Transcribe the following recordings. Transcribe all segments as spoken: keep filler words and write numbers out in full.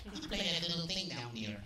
You play that little thing down there.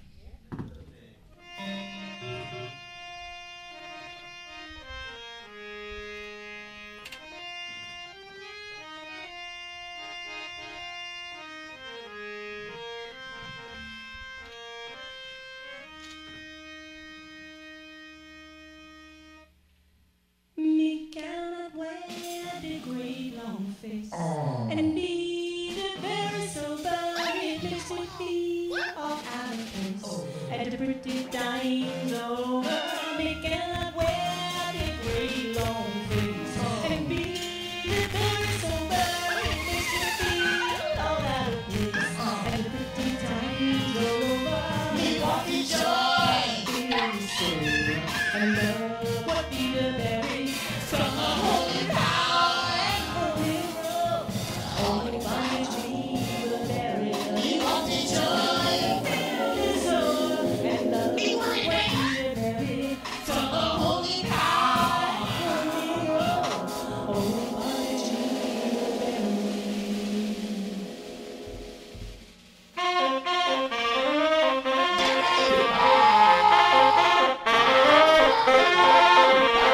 Me cannot wear the great long face and be the very sober. It makes me feel all out of place at the pretty times over. Me cannot wear the great long face and be the very sober. It makes me feel all out of place at the pretty times over. Me walk the joy, feeling sober and love what be the very from a holy cow and holy road. Only by a dream will bury us. We want the joy of the soul and love. We want the very from a holy cow and holy road. Only by a dream will bury us.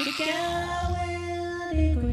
cannot wear a degree